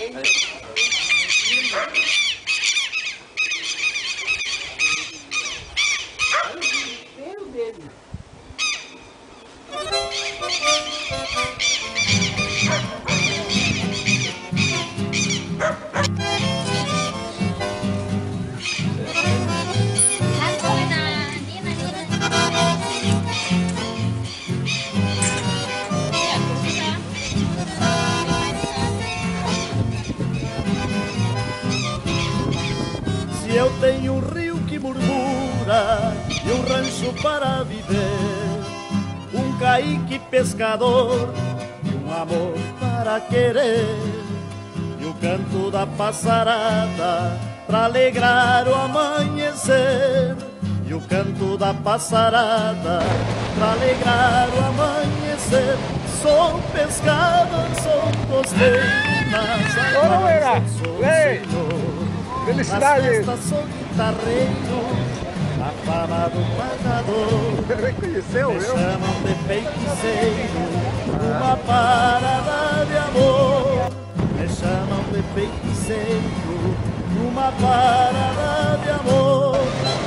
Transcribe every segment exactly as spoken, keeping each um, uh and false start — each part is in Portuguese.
Se eu tenho um rio que murmura e um rancho para viver, um caíque pescador e um amor para querer, e o canto da passarada para alegrar o amanhecer, e o canto da passarada para alegrar o amanhecer. Sou pescador, sou costeiro, nas águas sou senhor. Felicidades! Nas festas sou guitarreiro, a fama do pagador. Reconheceu, Me viu? chamam de feiticeiro, uma parada de amor. Me chamam de feiticeiro, uma parada de amor.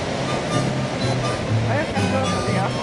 Aí a cantando ali, ó.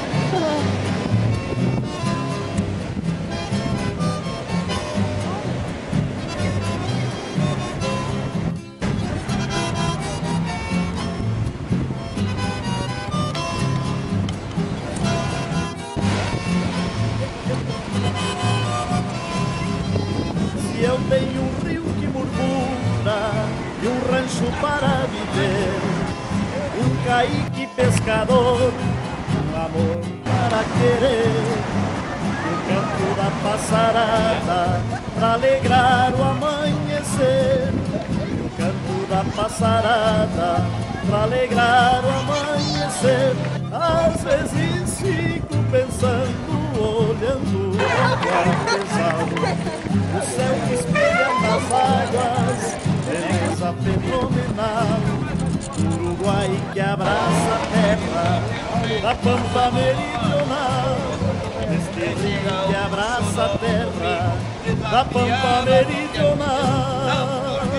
Se eu tenho um rio que murmura e um rancho para viver, um caíque pescador, um amor para querer, o canto da passarada para alegrar o amanhecer, o canto da passarada para alegrar o amanhecer. Às vezes fico pensando, olhando o pesado, o céu que espelha nas águas, beleza fenomenal, o Uruguai que abraça a terra da pampa meridional, este rio que abraça a terra da pampa meridional.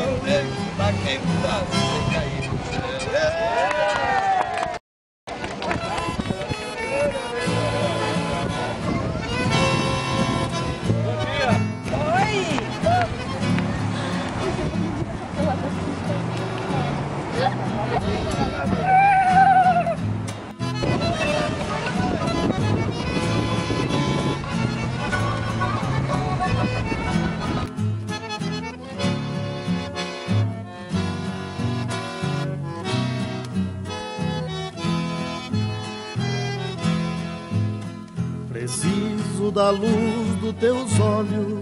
Preciso da luz dos teus olhos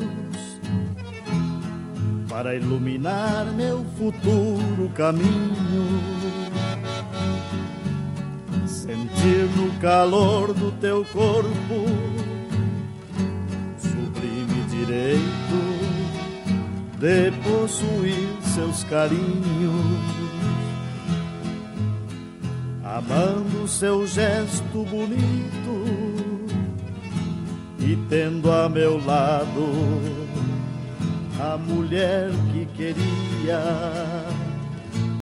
para iluminar meu futuro caminho, sentir no calor do teu corpo sublime direito de possuir seus carinhos, amando seu gesto bonito e tendo a meu lado a mulher que queria.